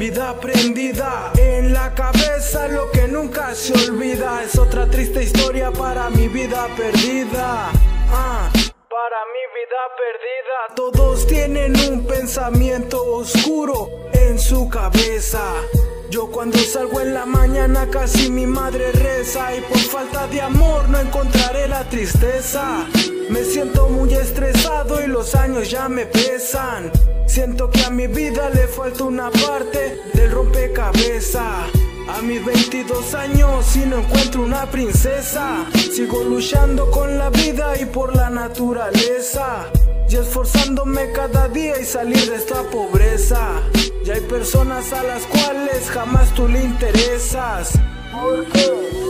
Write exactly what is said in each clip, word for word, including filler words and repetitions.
Vida prendida en la cabeza, lo que nunca se olvida. Es otra triste historia para mi vida perdida. Ah, para mi vida perdida. Todos tienen un pensamiento oscuro en su cabeza. Yo cuando salgo en la mañana casi mi madre reza, y por falta de amor no encontraré la tristeza. Me siento muy estresado y los años ya me pesan. Siento que a mi vida le falta una parte del rompecabezas. A mis veintidós años y no encuentro una princesa. Sigo luchando con la vida y por la naturaleza, y esforzándome cada día y salir de esta pobreza. Y hay personas a las cuales jamás tú le interesas. Porque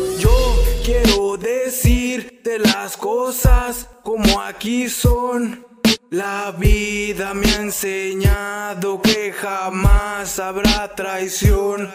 yo quiero decirte las cosas como aquí son. La vida me ha enseñado que jamás habrá traición.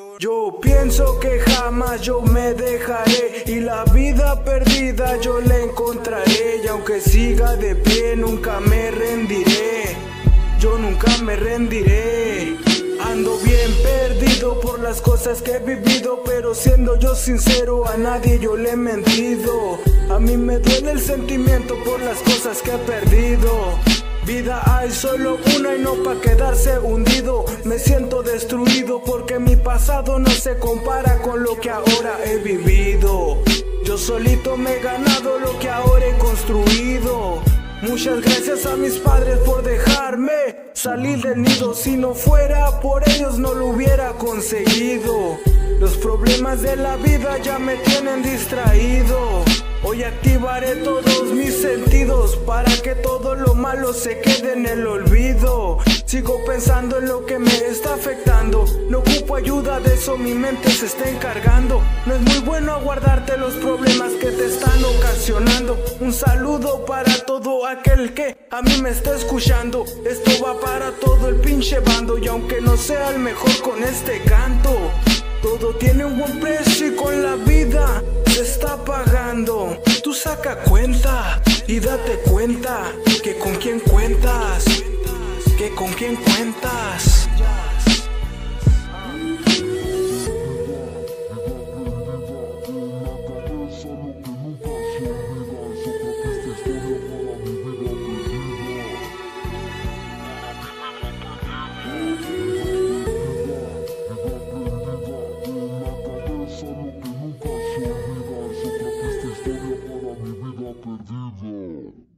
Yo pienso que jamás yo me dejaré, y la vida perdida yo la encontraré. Y aunque siga de pie nunca me rendiré. Yo nunca me rendiré. Ando bien perdido por las cosas que he vivido, pero siendo yo sincero a nadie yo le he mentido. A mí me duele el sentimiento por las cosas que he perdido. Vida hay solo una y no pa' quedarse hundido. Me siento destruido porque mi pasado no se compara con lo que ahora he vivido. Yo solito me he ganado lo que ahora he construido. Muchas gracias a mis padres por dejarme salir del nido. Si no fuera por ellos no lo hubiera conseguido. Los problemas de la vida ya me tienen distraído. Hoy activaré todos mis sentidos para que todo lo malo se quede en el olvido. Sigo pensando en lo que me está afectando. No ocupo ayuda, de eso mi mente se está encargando. No es muy bueno aguardarte los problemas que te están ocasionando. Un saludo para todo aquel que a mí me está escuchando. Esto va para todo el pinche bando, y aunque no sea el mejor con este canto, todo tiene un buen precio y con la vida se está pagando. Tú saca cuenta y date cuenta que con quién cuentas, que con quién cuentas. Perdido.